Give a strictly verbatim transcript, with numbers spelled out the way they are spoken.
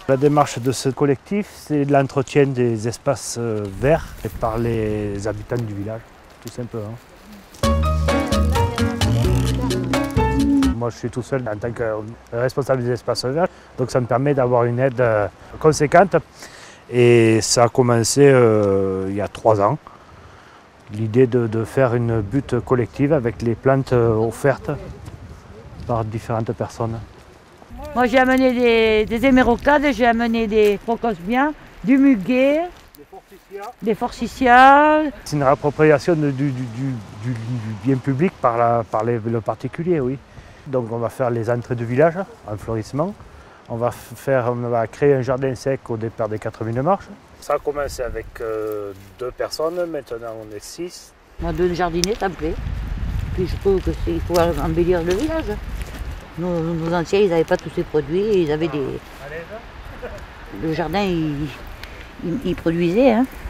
La démarche de ce collectif, c'est l'entretien des espaces verts par les habitants du village, tout simplement. Moi, je suis tout seul en tant que responsable des espaces verts, donc ça me permet d'avoir une aide conséquente. Et ça a commencé euh, il y a trois ans. L'idée de, de faire une butte collective avec les plantes offertes par différentes personnes. Moi j'ai amené des, des émeraucades, j'ai amené des procosbiens, du muguet, des forsythias. C'est une réappropriation du, du, du, du, du bien public par, la, par les, le particulier, oui. Donc on va faire les entrées du village en florissement. On va, faire, on va créer un jardin sec au départ des quatre mille marches. Ça a commencé avec euh, deux personnes, maintenant on est six. Moi, deux jardiniers, ça me plaît. Puis je trouve qu'il faut embellir le village. Nos, nos anciens, ils n'avaient pas tous ces produits, ils avaient des... Le jardin, il, il, il produisait. Hein.